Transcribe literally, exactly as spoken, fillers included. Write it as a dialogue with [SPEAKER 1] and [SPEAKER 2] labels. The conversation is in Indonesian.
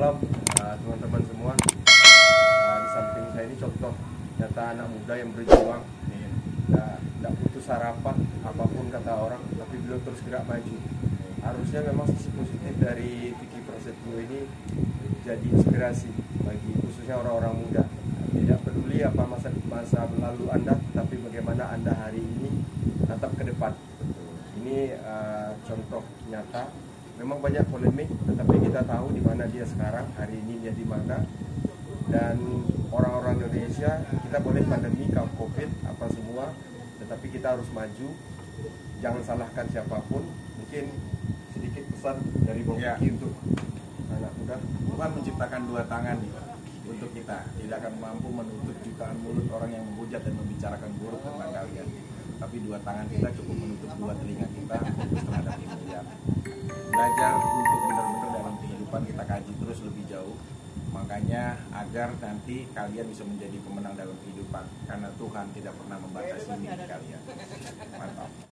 [SPEAKER 1] malam uh, teman-teman semua. Uh, di samping saya ini contoh nyata anak muda yang berjuang, tidak putus harapan apapun kata orang, tapi beliau terus gerak maju. Harusnya memang sisi positif dari Vicky Prasetyo ini jadi inspirasi bagi khususnya orang-orang muda. Tidak peduli apa masa masa lalu Anda, tapi bagaimana Anda hari ini tetap ke depan. Ini uh, contoh nyata. Memang banyak polemik, tetapi kita tahu di mana dia sekarang, hari ini dia di mana. Dan orang-orang Indonesia, kita boleh pandemi, COVID, apa semua, tetapi kita harus maju. Jangan salahkan siapapun. Mungkin sedikit pesan dari Bang
[SPEAKER 2] ya.
[SPEAKER 1] Vicky untuk anak muda.
[SPEAKER 2] Tuhan menciptakan dua tangan untuk kita. Tidak akan mampu menutup jutaan mulut orang yang menghujat dan membicarakan buruk tentang kalian. Tapi dua tangan kita cukup menutup dua telinga kita untuk terhadap hidayah. Belajar untuk benar-benar dalam kehidupan kita kaji terus lebih jauh. Makanya agar nanti kalian bisa menjadi pemenang dalam kehidupan. Karena Tuhan tidak pernah membatasi diri kalian. Mantap.